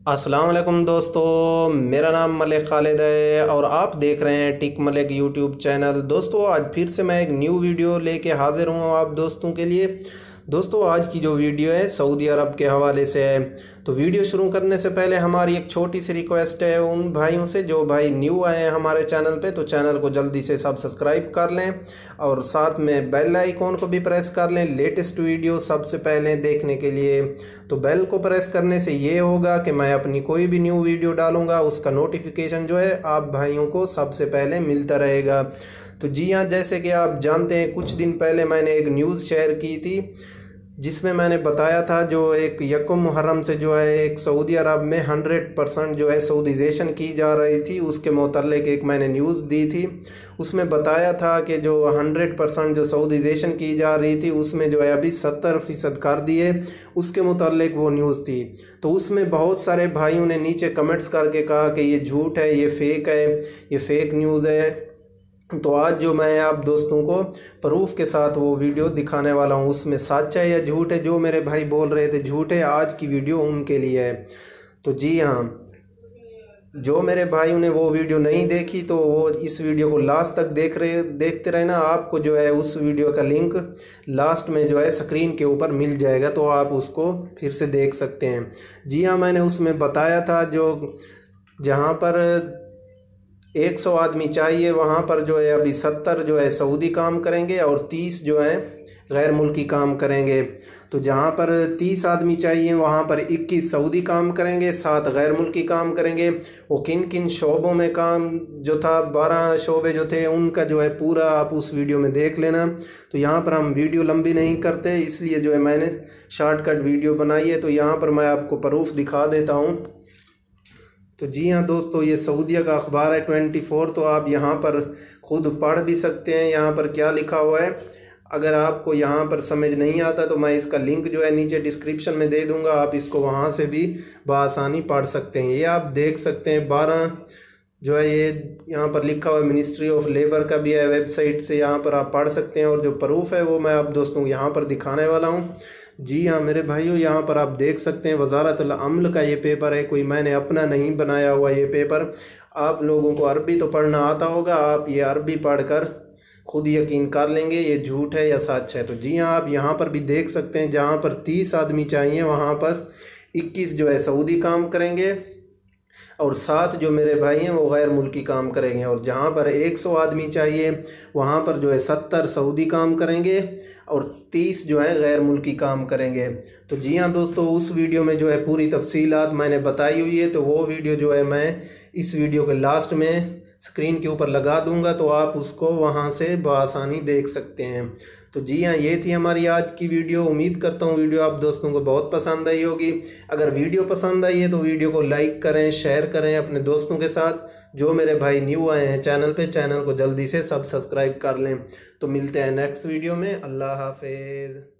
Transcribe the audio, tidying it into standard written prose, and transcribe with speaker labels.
Speaker 1: अस्सलाम वालेकुम दोस्तों, मेरा नाम मलिक खालिद है और आप देख रहे हैं टिक मलिक यूट्यूब चैनल। दोस्तों आज फिर से मैं एक न्यू वीडियो लेके हाज़िर हूँ आप दोस्तों के लिए। दोस्तों आज की जो वीडियो है सऊदी अरब के हवाले से है। तो वीडियो शुरू करने से पहले हमारी एक छोटी सी रिक्वेस्ट है उन भाइयों से जो भाई न्यू आए हैं हमारे चैनल पे, तो चैनल को जल्दी से सब्सक्राइब कर लें और साथ में बेल आइकॉन को भी प्रेस कर लें लेटेस्ट वीडियो सबसे पहले देखने के लिए। तो बेल को प्रेस करने से ये होगा कि मैं अपनी कोई भी न्यू वीडियो डालूँगा उसका नोटिफिकेशन जो है आप भाइयों को सबसे पहले मिलता रहेगा। तो जी हाँ, जैसे कि आप जानते हैं कुछ दिन पहले मैंने एक न्यूज़ शेयर की थी जिसमें मैंने बताया था जो एक यकम मुहर्रम से जो है एक सऊदी अरब में 100% जो है सऊदीजेशन की जा रही थी, उसके मुतल्लिक एक मैंने न्यूज़ दी थी। उसमें बताया था कि जो 100% जो सऊदीजेशन की जा रही थी उसमें जो है अभी 70% कर दिए, उसके मुतल्लिक वो न्यूज़ थी। तो उसमें बहुत सारे भाइयों ने नीचे कमेंट्स करके कहा कि ये झूठ है, ये फ़ेक है, ये फ़ेक न्यूज़ है। तो आज जो मैं आप दोस्तों को प्रूफ के साथ वो वीडियो दिखाने वाला हूँ, उसमें सच है या झूठ है। जो मेरे भाई बोल रहे थे झूठ है, आज की वीडियो उनके लिए है। तो जी हाँ, जो मेरे भाइयों ने वो वीडियो नहीं देखी तो वो इस वीडियो को लास्ट तक देखते रहना। आपको जो है उस वीडियो का लिंक लास्ट में जो है स्क्रीन के ऊपर मिल जाएगा, तो आप उसको फिर से देख सकते हैं। जी हाँ, मैंने उसमें बताया था जो जहाँ पर 100 आदमी चाहिए वहाँ पर जो है अभी 70 जो है सऊदी काम करेंगे और 30 जो है गैर मुल्की काम करेंगे। तो जहाँ पर 30 आदमी चाहिए वहाँ पर 21 सऊदी काम करेंगे, 7 गैर मुल्की काम करेंगे। वो किन किन शोबों में काम जो था, 12 शोबे जो थे उनका जो है पूरा आप उस वीडियो में देख लेना। तो यहाँ पर हम वीडियो लंबी नहीं करते, इसलिए जो है मैंने शॉर्टकट वीडियो बनाई है। तो यहाँ पर मैं आपको प्रूफ दिखा देता हूँ। तो जी हाँ दोस्तों, ये सऊदीया का अखबार है 24। तो आप यहाँ पर ख़ुद पढ़ भी सकते हैं यहाँ पर क्या लिखा हुआ है। अगर आपको यहाँ पर समझ नहीं आता तो मैं इसका लिंक जो है नीचे डिस्क्रिप्शन में दे दूँगा, आप इसको वहाँ से भी बआसानी पढ़ सकते हैं। ये आप देख सकते हैं 12 जो है ये यहाँ पर लिखा हुआ है, मिनिस्ट्री ऑफ लेबर का भी है वेबसाइट से, यहाँ पर आप पढ़ सकते हैं। और जो प्रूफ है वो मैं आप दोस्तों को यहाँ पर दिखाने वाला हूँ। जी हाँ मेरे भाइयों, यहाँ पर आप देख सकते हैं वज़ारतुल अम्ल का ये पेपर है, कोई मैंने अपना नहीं बनाया हुआ ये पेपर। आप लोगों को अरबी तो पढ़ना आता होगा, आप ये अरबी पढ़कर खुद यकीन कर लेंगे ये झूठ है या सच है। तो जी हाँ, आप यहाँ पर भी देख सकते हैं जहाँ पर 30 आदमी चाहिए वहाँ पर 21 जो है सऊदी काम करेंगे और 7 जो मेरे भाई हैं वो गैर मुल्की काम करेंगे। और जहाँ पर 100 आदमी चाहिए वहाँ पर जो है 70 सऊदी काम करेंगे और 30 जो है गैर मुल्की काम करेंगे। तो जी हाँ दोस्तों, उस वीडियो में जो है पूरी तफसीलात मैंने बताई हुई है। तो वो वीडियो जो है मैं इस वीडियो के लास्ट में स्क्रीन के ऊपर लगा दूंगा, तो आप उसको वहाँ से बआसानी देख सकते हैं। तो जी हाँ, ये थी हमारी आज की वीडियो। उम्मीद करता हूँ वीडियो आप दोस्तों को बहुत पसंद आई होगी। अगर वीडियो पसंद आई है तो वीडियो को लाइक करें, शेयर करें अपने दोस्तों के साथ। जो मेरे भाई न्यू आए हैं चैनल पे, चैनल को जल्दी से सब्सक्राइब कर लें। तो मिलते हैं नेक्स्ट वीडियो में। अल्लाह हाफिज़।